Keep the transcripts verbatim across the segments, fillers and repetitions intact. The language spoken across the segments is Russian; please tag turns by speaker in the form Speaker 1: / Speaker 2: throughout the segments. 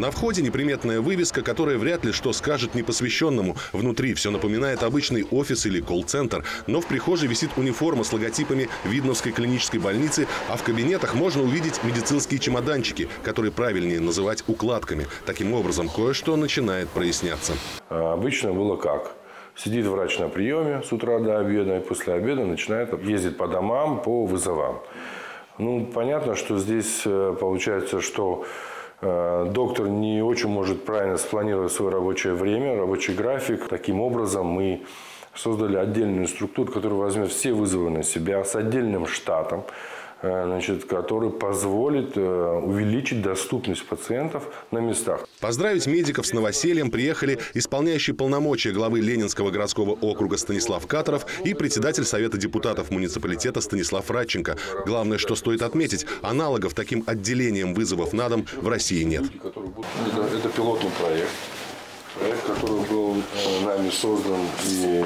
Speaker 1: На входе неприметная вывеска, которая вряд ли что скажет непосвященному. Внутри все напоминает обычный офис или колл-центр. Но в прихожей висит униформа с логотипами Видновской клинической больницы, а в кабинетах можно увидеть медицинские чемоданчики, которые правильнее называть укладками. Таким образом, кое-что начинает проясняться.
Speaker 2: Обычно было как? Сидит врач на приеме с утра до обеда, и после обеда начинает ездить по домам, по вызовам. Ну, понятно, что здесь получается, что э, доктор не очень может правильно спланировать свое рабочее время, рабочий график. Таким образом, мы создали отдельную структуру, которая возьмет все вызовы на себя с отдельным штатом, значит, который позволит увеличить доступность пациентов на местах.
Speaker 1: Поздравить медиков с новосельем приехали исполняющий полномочия главы Ленинского городского округа Станислав Катаров и председатель Совета депутатов муниципалитета Станислав Радченко. Главное, что стоит отметить, аналогов таким отделениям вызовов на дом в России нет.
Speaker 2: Это, это пилотный проект. Проект, который был нами создан, и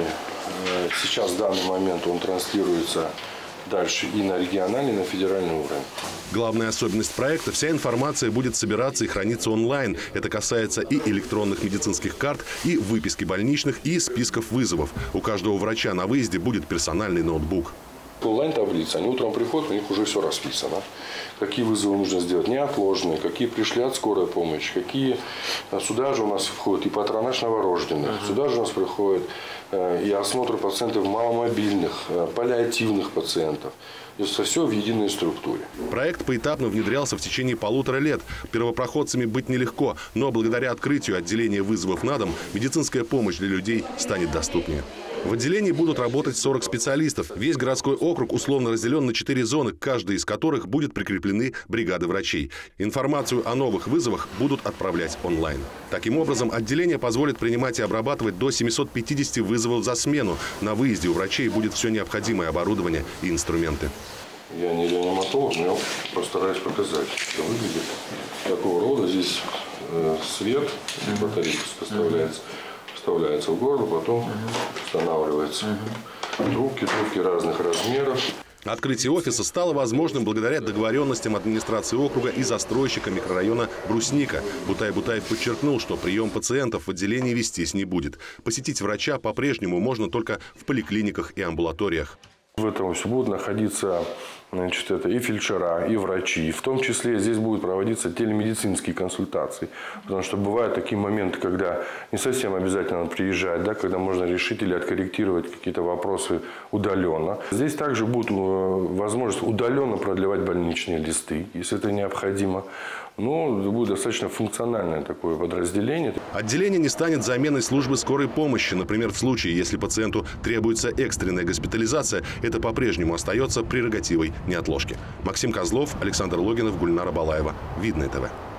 Speaker 2: сейчас в данный момент он транслируется дальше и на региональный, и на федеральный уровень.
Speaker 1: Главная особенность проекта – вся информация будет собираться и храниться онлайн. Это касается и электронных медицинских карт, и выписки больничных, и списков вызовов. У каждого врача на выезде будет персональный ноутбук.
Speaker 2: Онлайн-таблица. Они утром приходят, у них уже все расписано. Какие вызовы нужно сделать неотложные, какие пришли от скорой помощи, какие сюда же у нас входит и патронаж новорожденных, uh-huh. сюда же у нас приходит и осмотр пациентов маломобильных, паллиативных пациентов. То есть все в единой структуре.
Speaker 1: Проект поэтапно внедрялся в течение полутора лет. Первопроходцами быть нелегко, но благодаря открытию отделения вызовов на дом медицинская помощь для людей станет доступнее. В отделении будут работать сорок специалистов. Весь городской округ условно разделен на четыре зоны, каждой из которых будет прикреплены бригады врачей. Информацию о новых вызовах будут отправлять онлайн. Таким образом, отделение позволит принимать и обрабатывать до семисот пятидесяти вызовов за смену. На выезде у врачей будет все необходимое оборудование и инструменты.
Speaker 2: Я не реаниматолог, но я постараюсь показать, что выглядит. Такого рода здесь э, свет, батарейка поставляется. Вставляется в горло, потом устанавливается. Трубки, трубки разных размеров.
Speaker 1: Открытие офиса стало возможным благодаря договоренностям администрации округа и застройщика микрорайона Брусника. Бутай-Бутаев подчеркнул, что прием пациентов в отделении вестись не будет. Посетить врача по-прежнему можно только в поликлиниках и амбулаториях.
Speaker 2: В этом все будут находиться, значит, это и фельдшера, и врачи. В том числе здесь будут проводиться телемедицинские консультации. Потому что бывают такие моменты, когда не совсем обязательно приезжать, да, когда можно решить или откорректировать какие-то вопросы удаленно. Здесь также будет возможность удаленно продлевать больничные листы, если это необходимо. Но будет достаточно функциональное такое подразделение.
Speaker 1: Отделение не станет заменой службы скорой помощи. Например, в случае, если пациенту требуется экстренная госпитализация, это по-прежнему остается прерогативой неотложки. Максим Козлов, Александр Логинов, Гульнара Балаева. Видное ТВ.